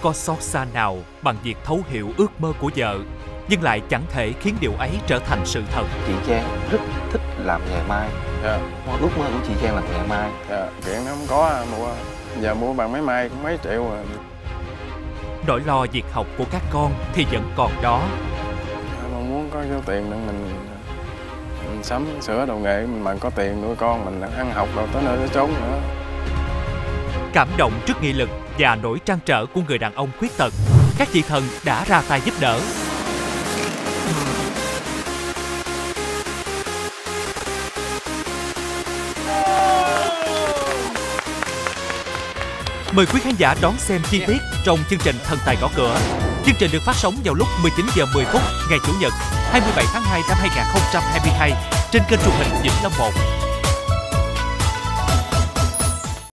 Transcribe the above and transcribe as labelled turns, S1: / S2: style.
S1: có xót xa nào bằng việc thấu hiểu ước mơ của vợ, nhưng lại chẳng thể khiến điều ấy trở thành sự thật.
S2: Chị Trang rất thích làm nghề may. Ước mơ của chị Trang là nghề may.
S3: Chuyện nó không có mua. Giờ mua bằng máy may cũng mấy triệu rồi.
S1: Nỗi lo việc học của các con thì vẫn còn đó.
S3: Mong muốn có số tiền để mình sắm sửa đồ nghề, mình mà có tiền nuôi con mình ăn học rồi tới nơi tới chốn nữa.
S1: Cảm động trước nghị lực và nỗi trăn trở của người đàn ông khuyết tật, các chị thần đã ra tay giúp đỡ. Mời quý khán giả đón xem chi tiết trong chương trình Thần Tài Gõ Cửa. Chương trình được phát sóng vào lúc 19h10 ngày Chủ nhật 27 tháng 2 năm 2022 trên kênh truyền hình Vĩnh Long 1.